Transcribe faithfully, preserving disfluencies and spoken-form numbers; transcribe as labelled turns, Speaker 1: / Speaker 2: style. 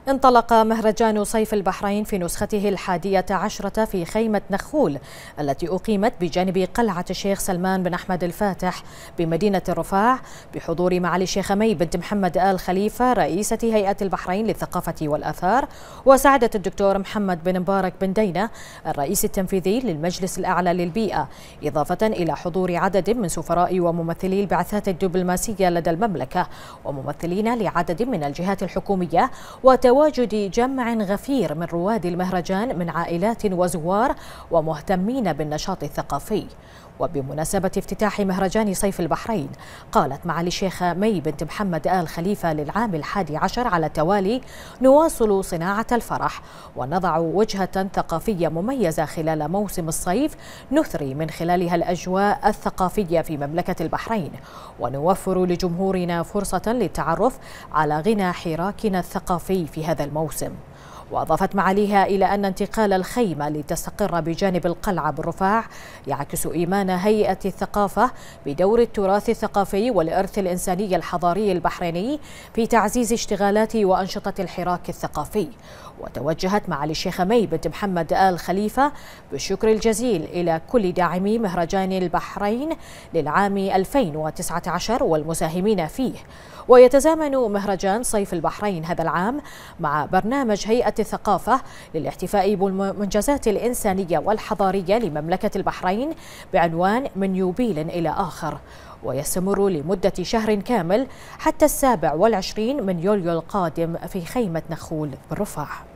Speaker 1: انطلق مهرجان صيف البحرين في نسخته الحادية عشرة في خيمة نخول التي أقيمت بجانب قلعة الشيخ سلمان بن أحمد الفاتح بمدينة الرفاع بحضور معالي الشيخة مي بنت محمد آل خليفة رئيسة هيئة البحرين للثقافة والآثار، وسعادة الدكتور محمد بن مبارك بن دينة الرئيس التنفيذي للمجلس الأعلى للبيئة، إضافة إلى حضور عدد من سفراء وممثلي البعثات الدبلوماسية لدى المملكة وممثلين لعدد من الجهات الحكومية، وتواجد جمع غفير من رواد المهرجان من عائلات وزوار ومهتمين بالنشاط الثقافي. وبمناسبة افتتاح مهرجان صيف البحرين قالت معالي الشيخة مي بنت محمد آل خليفة للعام الحادي عشر على التوالي: نواصل صناعة الفرح ونضع وجهة ثقافية مميزة خلال موسم الصيف نثري من خلالها الأجواء الثقافية في مملكة البحرين، ونوفر لجمهورنا فرصة للتعرف على غنى حراكنا الثقافي في هذا الموسم. وأضافت معاليها إلى أن انتقال الخيمة لتستقر بجانب القلعة بالرفاع يعكس إيمان هيئة الثقافة بدور التراث الثقافي والإرث الإنساني الحضاري البحريني في تعزيز اشتغالات وأنشطة الحراك الثقافي. وتوجهت معالي الشيخة مي بنت محمد آل خليفة بالشكر الجزيل إلى كل داعمي مهرجان البحرين للعام ألفين وتسعة عشر والمساهمين فيه. ويتزامن مهرجان صيف البحرين هذا العام مع برنامج هيئة الثقافة للاحتفاء بالمنجزات الإنسانية والحضارية لمملكة البحرين بعنوان من يوبيل إلى آخر، ويستمر لمدة شهر كامل حتى السابع والعشرين من يوليو القادم في خيمة نخول بالرفاع.